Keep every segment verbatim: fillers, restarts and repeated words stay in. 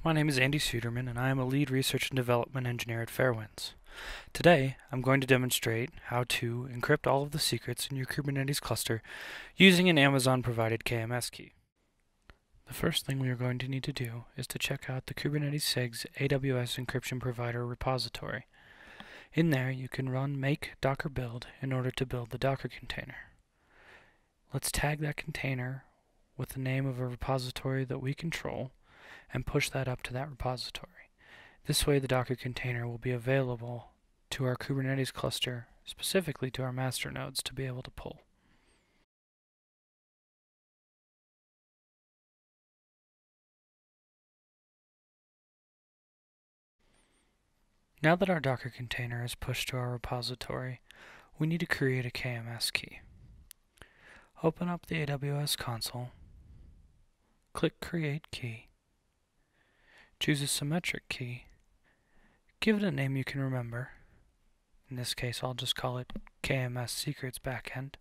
My name is Andy Suderman, and I am a lead research and development engineer at Fairwinds. Today, I'm going to demonstrate how to encrypt all of the secrets in your Kubernetes cluster using an Amazon-provided K M S key. The first thing we are going to need to do is to check out the Kubernetes S I G's A W S Encryption Provider repository. In there, you can run make docker build in order to build the Docker container. Let's tag that container with the name of a repository that we control and push that up to that repository. This way the Docker container will be available to our Kubernetes cluster, specifically to our master nodes, to be able to pull. Now that our Docker container is pushed to our repository, we need to create a K M S key. Open up the A W S console, click Create Key, choose a symmetric key, give it a name you can remember. In this case, I'll just call it K M S Secrets Backend,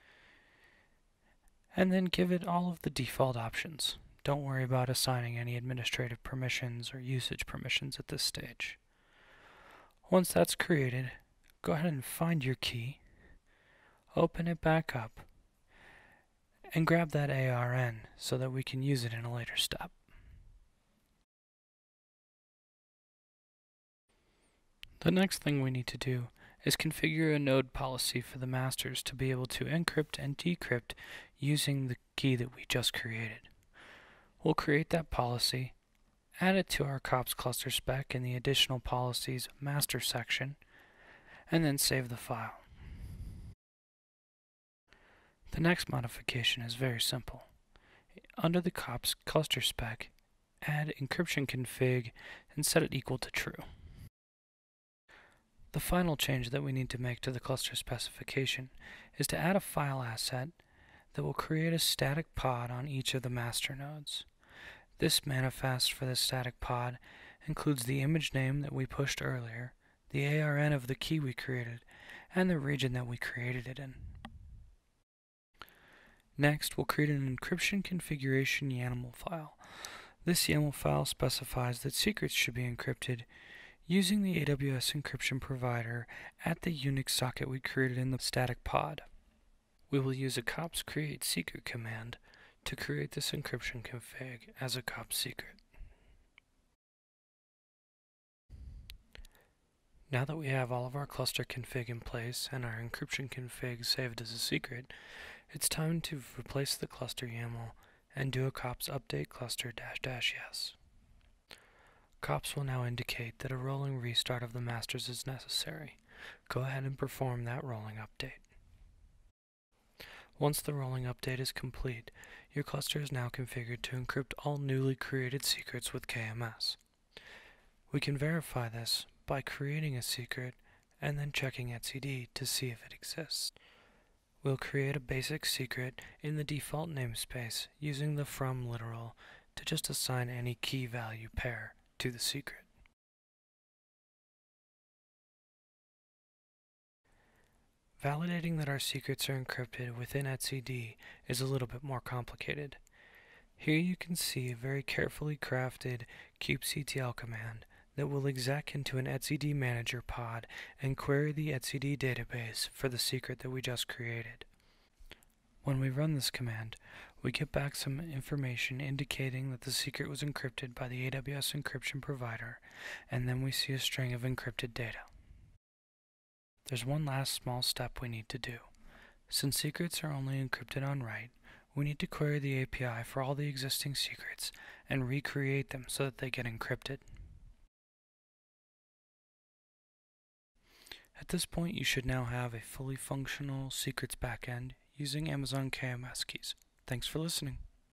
and then give it all of the default options. Don't worry about assigning any administrative permissions or usage permissions at this stage. Once that's created, go ahead and find your key, open it back up, and grab that A R N so that we can use it in a later step. The next thing we need to do is configure a node policy for the masters to be able to encrypt and decrypt using the key that we just created. We'll create that policy, add it to our kops cluster spec in the additional policies master section, and then save the file. The next modification is very simple. Under the kops cluster spec, add encryption config and set it equal to true. The final change that we need to make to the cluster specification is to add a file asset that will create a static pod on each of the master nodes. This manifest for the static pod includes the image name that we pushed earlier, the A R N of the key we created, and the region that we created it in. Next, we'll create an encryption configuration YAML file. This YAML file specifies that secrets should be encrypted using the A W S encryption provider at the Unix socket we created in the static pod. We will use a kops create secret command to create this encryption config as a kops secret. Now that we have all of our cluster config in place and our encryption config saved as a secret, it's time to replace the cluster YAML and do a kops update cluster dash dash yes. Kops will now indicate that a rolling restart of the masters is necessary. Go ahead and perform that rolling update. Once the rolling update is complete, your cluster is now configured to encrypt all newly created secrets with K M S. We can verify this by creating a secret and then checking etcd to see if it exists. We'll create a basic secret in the default namespace using the from literal to just assign any key value pair to the secret. Validating that our secrets are encrypted within etcd is a little bit more complicated. Here you can see a very carefully crafted kubectl command that will exec into an etcd manager pod and query the etcd database for the secret that we just created. When we run this command, we get back some information indicating that the secret was encrypted by the A W S encryption provider, and then we see a string of encrypted data. There's one last small step we need to do. Since secrets are only encrypted on write, we need to query the A P I for all the existing secrets and recreate them so that they get encrypted. At this point, you should now have a fully functional secrets backend using Amazon K M S keys. Thanks for listening.